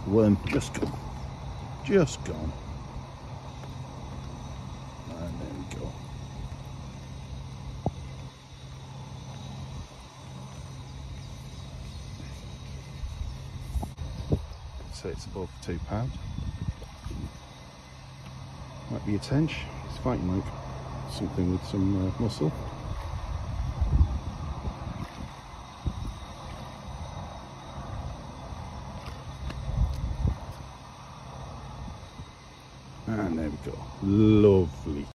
Worm just gone. Just gone. And there we go. So it's above £2. Might be a tench. It's fighting like something with some muscle. And there we go. Lovely.